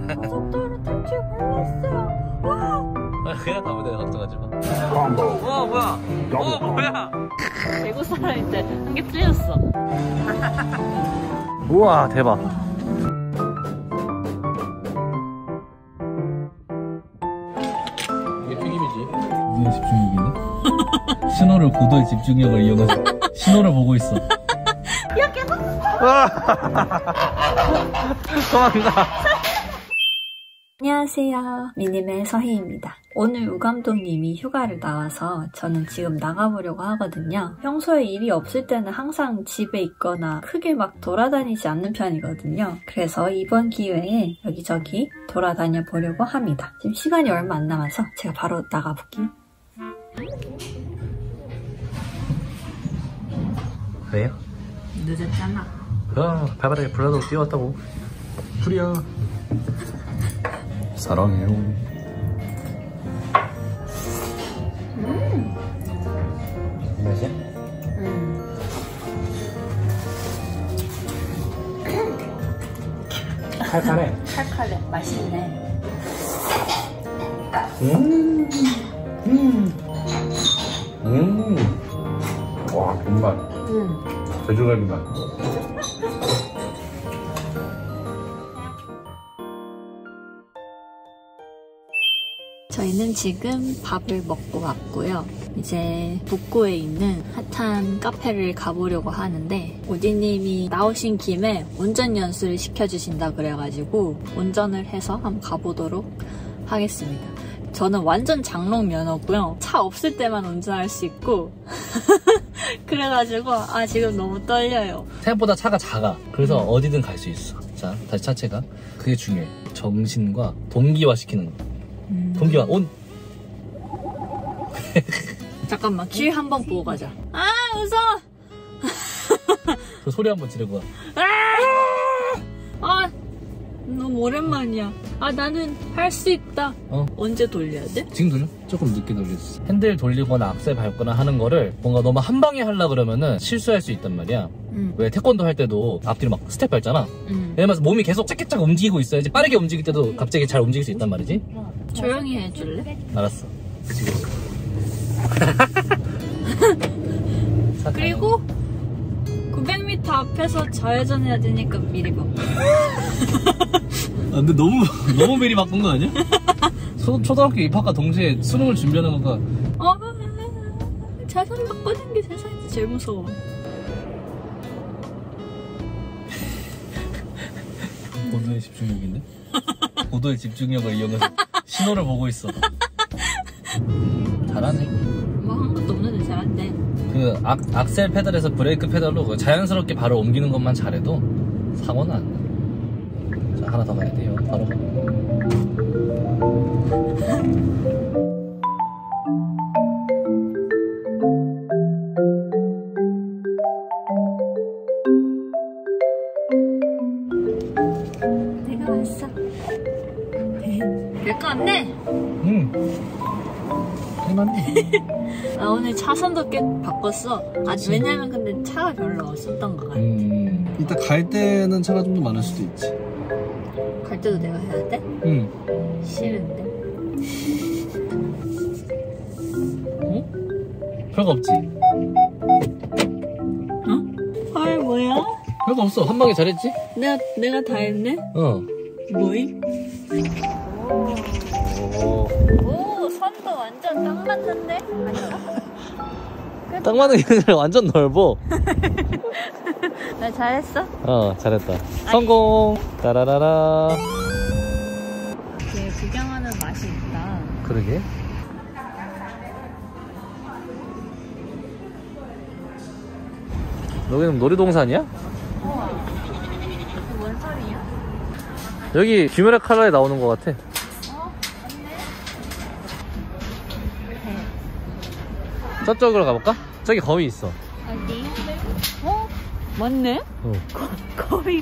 고속도로 탈 줄 몰랐어. 와. 그냥 가면 돼, 걱정하지 마. 와, 뭐야? 뭐야? 대구 사람인데 한 개 틀렸어. 우와, 대박. 이게 튀김이지. 무슨 집중력이네? 신호를 고도의 집중력을 이용해서 신호를 보고 있어. 야, 계속. 도망가. 안녕하세요. 미니맨 서희입니다. 오늘 우감독님이 휴가를 나와서 저는 지금 나가보려고 하거든요. 평소에 일이 없을 때는 항상 집에 있거나 크게 막 돌아다니지 않는 편이거든요. 그래서 이번 기회에 여기저기 돌아다녀 보려고 합니다. 지금 시간이 얼마 안 남아서 제가 바로 나가볼게요. 왜요? 늦었잖아. 발바닥에 불나도 뛰어왔다고. 풀이야. 사랑해요. 맛이야? 칼칼해. 칼칼해. 맛있네. 와, 정말. 돼지갈비 맛. 저희는 지금 밥을 먹고 왔고요. 이제 북구에 있는 핫한 카페를 가보려고 하는데 오디님이 나오신 김에 운전 연수를 시켜주신다 그래가지고 운전을 해서 한번 가보도록 하겠습니다. 저는 완전 장롱 면허고요. 차 없을 때만 운전할 수 있고 그래가지고 지금 너무 떨려요. 생각보다 차가 작아. 그래서 어디든 갈 수 있어. 자, 다시 차체가. 그게 중요해. 정신과 동기화 시키는 거. 동기화 온. 잠깐만, 길 한번 보고 가자. 무서워. 그 소리 한번 지르고 와. 너무 오랜만이야. 나는 할 수 있다. 언제 돌려야 돼? 지금 돌려? 조금 늦게 돌렸어. 핸들 돌리거나 악셀 밟거나 하는 거를 뭔가 너무 한 방에 하려고 그러면은 실수할 수 있단 말이야. 왜 태권도 할 때도 앞뒤로 막 스텝 밟잖아. 왜냐면 몸이 계속 짝짝짝 움직이고 있어야지 빠르게 움직일 때도 갑자기 잘 움직일 수 있단 말이지. 조용히 해줄래? 알았어. 지금. 그리고 900m 앞에서 좌회전해야 되니까 미리 봐. 근데 너무 미리 바꾼 거 아니야? 초등학교 입학과 동시에 수능을 준비하는 거가. 좌선 바꾸는 게 세상에서 제일 무서워. 고도의 집중력인데? 고도의 집중력을 이용해서 신호를 보고 있어. 잘하네. 뭐 한 것도 없는데 잘한대. 그 악셀 페달에서 브레이크 페달로 자연스럽게 바로 옮기는 것만 잘해도 사고는 안 나. 자, 하나 더 가야 돼요. 바로 가. 내가 왔어. 될 거 같네. 할만해. 오늘 차선도 꽤 바꿨어. 왜냐면 근데 차가 별로 없었던 것 같아. 이따 갈 때는 차가 좀 더 많을 수도 있지. 갈 때도 내가 해야 돼? 응. 싫은데. 별거 없지? 헐, 뭐야? 별거 없어. 한 방에 잘했지? 내가 다 했네? 뭐임? 오, 선도 완전 딱 맞는데? 아닌가? 딱 맞는 게 아니라 완전 넓어. 나 잘했어? 잘했다. 성공! 따라라라. 이렇게 구경하는 맛이 있다. 그러게. 여기는 놀이동산이야? 뭔 소리야? 여기 귀멸의 칼라에 나오는 것 같아. 맞네. 저쪽으로 가볼까? 저기 거위 있어. 어디? 맞네? 거의.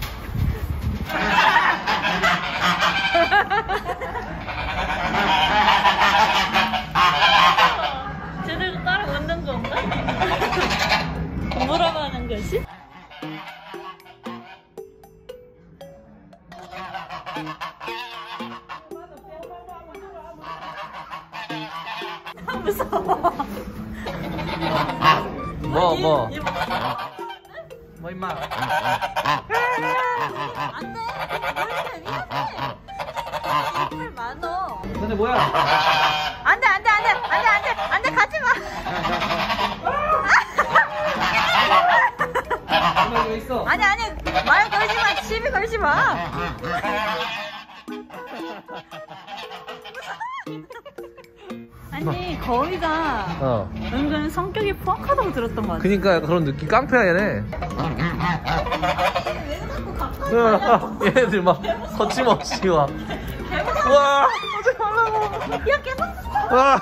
제대로 따라맞는 건가? 뭐라고 하는 거지? 무서워. 뭐 임마. 안돼. 위험해. 힘을 많어. 근데 뭐야? 안돼 가지 마. 왜 있어? 아니 말 걸지 마. 시비 걸지 마. 아니 거위가 은근 성격이 포악하다고 들었던 것 같아. 그니까 약간 그런 느낌. 깡패야 얘네. 왜 자꾸 가까이 가냐고. 얘네들 막 거침없이 와. 와. 하지 말라고. 야 깨봤어. 와.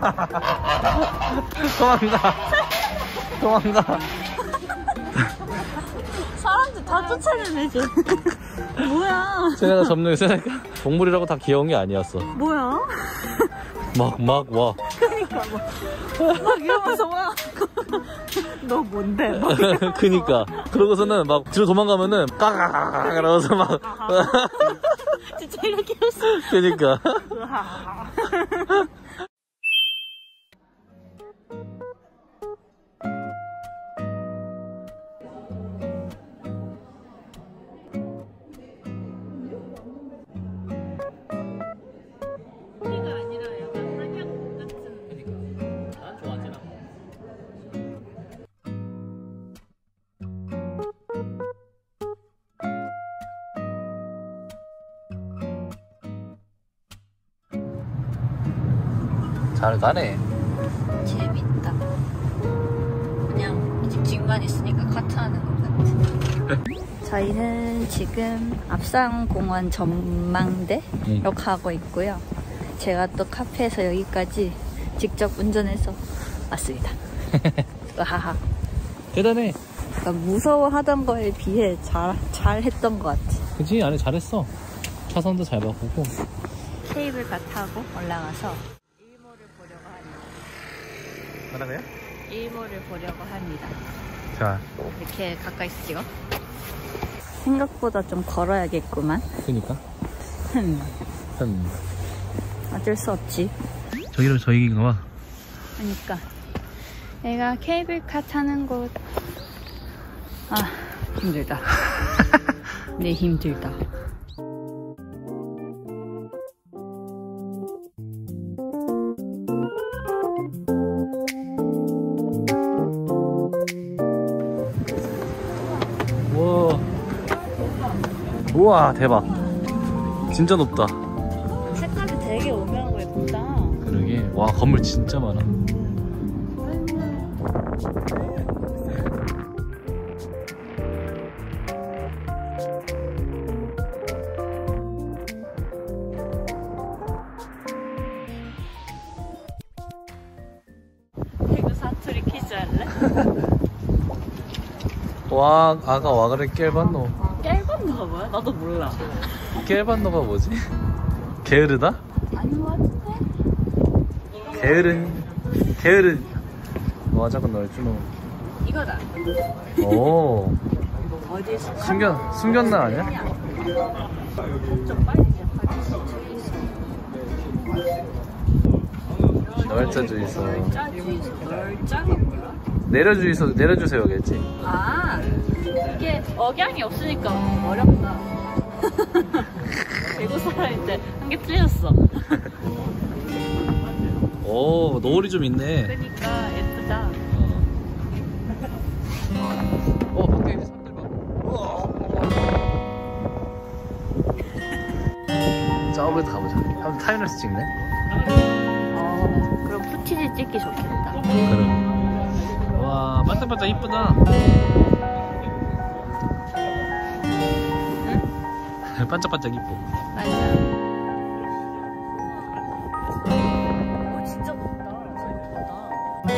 도망가. 사람들 다 쫓아내네. 뭐야. 쟤네가 점령이 세니까 동물이라고 다 귀여운 게 아니었어. 뭐야. 막 와. 그니까 막 이러면서 와. 너 뭔데? 그니까 그러고서는 막 뒤로 도망가면은 까가가가 그러면서 막 진짜 이렇게 했어. 그니까 소리가 아니라 약간 한약 같은. 그니까 난 좋아하진 않아. 잘 가네. 재밌다. 그냥 직진만 있으니까 카트하는 것 같아. 저희는 지금 앞산공원 전망대로 가고 있고요. 제가 또 카페에서 여기까지 직접 운전해서 왔습니다. 하하. 대단해. 그러니까 무서워하던 거에 비해 잘 했던 것 같아. 그치? 아니 잘했어. 차선도 잘 바꾸고. 케이블카 타고 올라가서 일몰을 보려고 합니다. 뭐라고요? 일몰을 보려고 합니다. 자. 이렇게 가까이서 찍어? 생각보다 좀 걸어야겠구만. 그니까. 어쩔 수 없지. 저기로 저 얘기인가 봐. 그러니까 내가 케이블카 타는 곳. 아 힘들다. 네 힘들다. 우와 대박. 진짜 높다. 색깔이 되게 오묘하고 예쁘다. 그러게. 와 건물 진짜 많아. 대구 사투리 퀴즈 할래? 와 아가 와그래 깰반노. 깰건너가 뭐야? 나도 몰라. 깰반노가 뭐지? 게으르다? 아닌 것 같은데? 게으른 와 잠깐 널 주노. 이거다. 오 어디 있어? 숨겼나 아니야? 좀 빨리 널자주의소. 널짜가 뭐야? 내려주세요겠지. 아 이게 억양이 없으니까 어렵다. 대구 사람일 때 한 개 틀렸어. 오 노을이 좀 있네. 그러니까 예쁘다. 밖에 이제 사람들 봐. 저기도 가보자. 한번 타임랩스 찍네. 그럼 푸티지 찍기 좋겠다. 그럼. 와 반짝반짝 이쁘다. 응? 반짝반짝 이뻐. 맞아. 오 진짜 높다. 진짜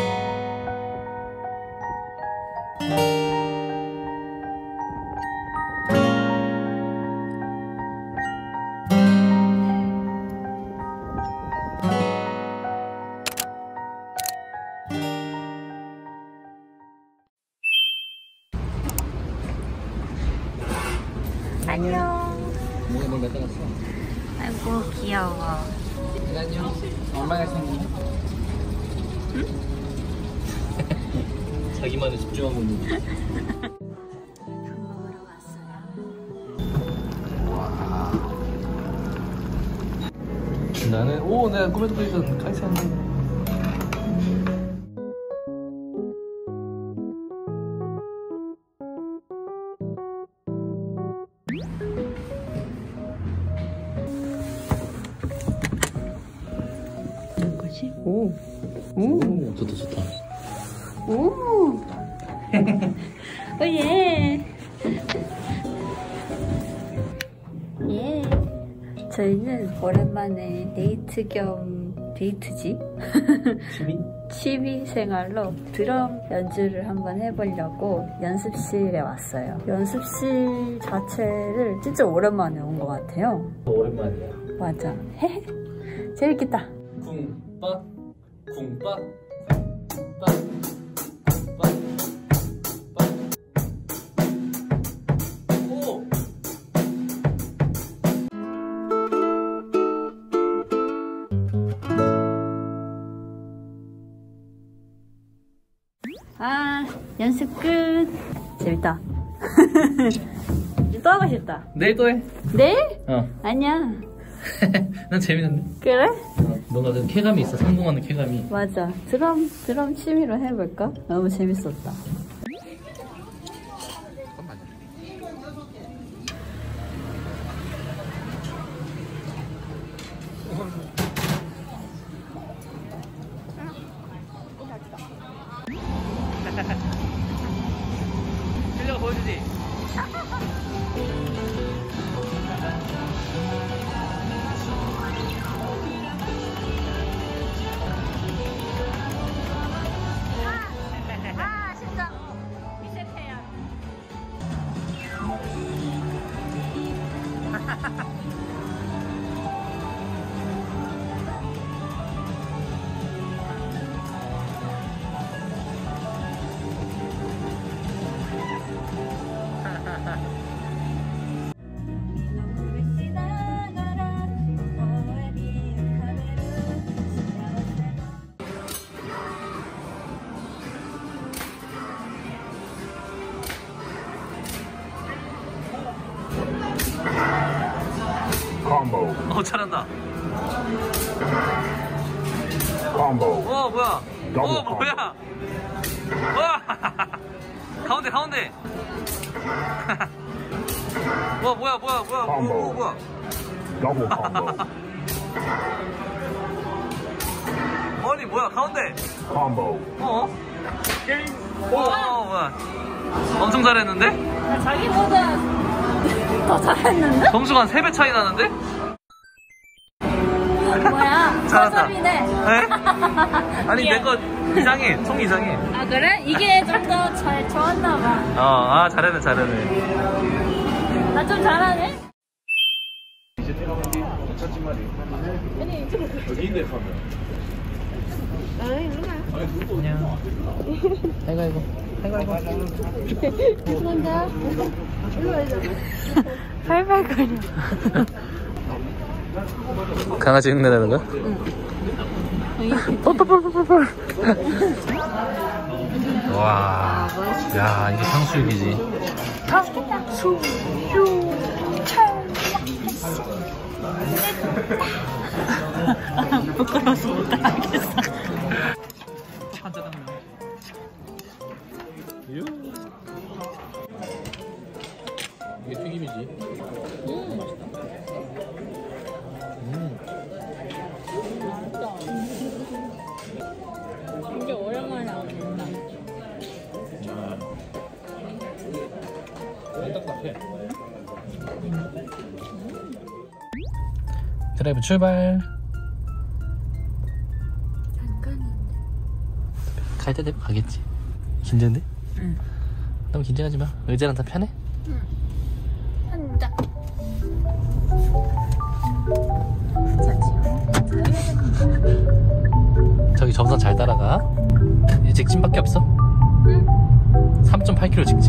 안녕. 뭐가 뭘 갖다 놨어? 아이고 귀여워. 안녕. 얼마나 생겼네? 자기만에 집중하고 있는. 밥 먹으러 왔어요. 와. 나는 내가 꿈에 듣고 있던 카이센. 뭐지? 오, 좋다. 오. 예. 예. 저희는 오랜만에 데이트 겸 데이트지? 취미 생활로 드럼 연주를 한번 해보려고 연습실에 왔어요. 연습실 자체를 진짜 오랜만에 온 것 같아요. 오랜만이야. 맞아. 재밌겠다. 쿵빡. 오. 연습 끝. 재밌다. 또 하고 싶다. 내일 또 해. 내일? 어. 아니야. 난 재밌는데. 그래? 뭔가 좀 쾌감이 있어. 성공하는 쾌감이. 맞아. 드럼 취미로 해볼까? 너무 재밌었다. 실력 보여주지. 심장 리셋해야. 콤보. 잘한다. 콤보. 뭐야? 더블 뭐야? 와! 가운데. 뭐야? 콤보. 더블 콤보. 아니 뭐야? 가운데. 콤보. 뭐야? 엄청 잘했는데? 자기보다 더 잘했는데? 점수가 한 3배 차이 나는데? 뭐야? 잘한다. 서점이네. 아니 내 거 이상해. 총 이상해. 아 그래? 이게 좀 더 잘 좋았나봐. 잘하네. 나 좀 잘하네? 아이고. 죄송합니다. 팔팔거려. 강아지 흉내내는 거야? 와, 야 이게 탕수육이지. 부끄러워서 못 따라하겠어. 이게 튀김이지. 맛있다. 진짜 오랜만에 먹는다. 딱딱해. 드라이브 출발. 잠깐인데. 갈 때 되면 가겠지. 긴장돼? 응. 너무 긴장하지 마. 의자랑 다 편해? 응. 한다. 저기 점선 잘 따라가. 이제 직진밖에 없어? 응. 3.8km 직진.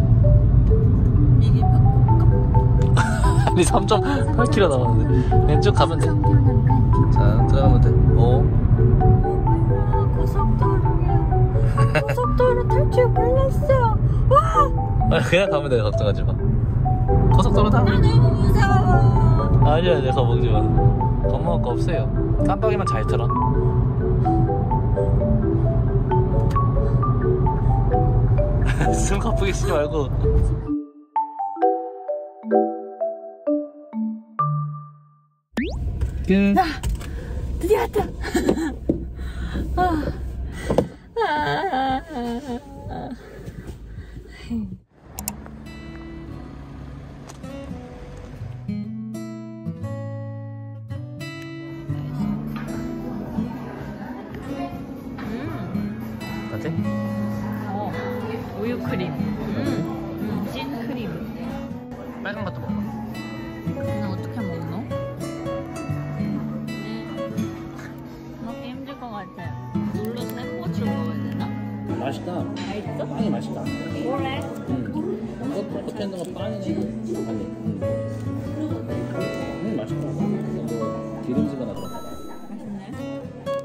이게 바꿀까? 아니 3.8km 남았는데. 그냥 쭉 가면 돼. 자, 들어가면 돼. 오. 고속도로야. 고속도로 탈 줄 몰랐어. 와! 그냥 가면 돼. 걱정하지 마. 고속도로다. 나 너무 무서워. 아니야, 내가 먹지 마. 겁먹을 거 없어요. 깜빡이만 잘 틀어. 숨 가쁘게 쉬지 말고. 끝. 드디어 왔다. 어때? 우유 크림. 찐 크림. 빨간 것도 먹어. 나 어떻게 먹노? 먹기 힘들 것 같아. 눌러서 생고추 먹어야 되나? 맛있다. 맛있어? 빵이 맛있다. 그래? 겉에 있는 거 빵이네. 아니. 맛있다. 뭐 기름지거나 그런 거. 맛있네.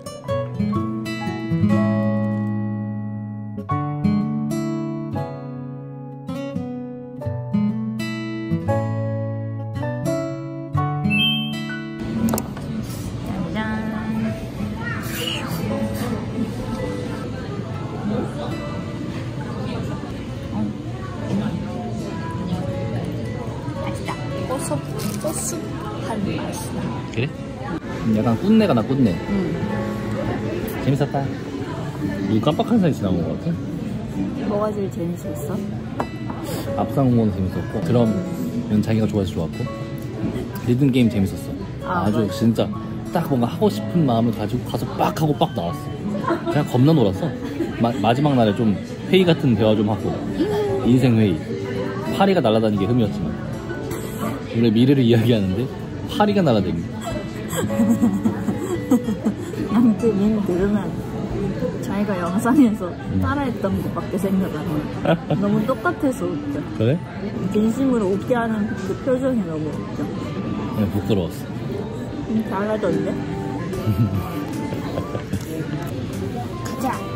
소스한 맛이다. 그래? 약간 꾼내가 나 꾼내. 재밌었다. 이 깜빡한 사이 지나온 것 같아. 뭐가 제일 재밌었어? 앞상공은 재밌었고 드럼은 자기가 좋아해서 좋았고 리듬 게임 재밌었어. 아주 맞아. 진짜 딱 뭔가 하고 싶은 마음을 가지고 가서 빡 하고 빡 나왔어. 그냥 겁나 놀았어. 마지막 날에 좀 회의 같은 대화 좀 하고 인생 회의. 파리가 날아다니는 게 흠이었지만 원래 미래를 이야기하는데 파리가 날아다니는. 난 그 밈 들으면 자기가 영상에서 따라했던 것밖에 생각 안 나. 너무 똑같아서 웃겨. 그래? 진심으로 웃게 하는 그 표정이 너무 웃겨. 그냥 부끄러웠어. 잘하던데? 가자.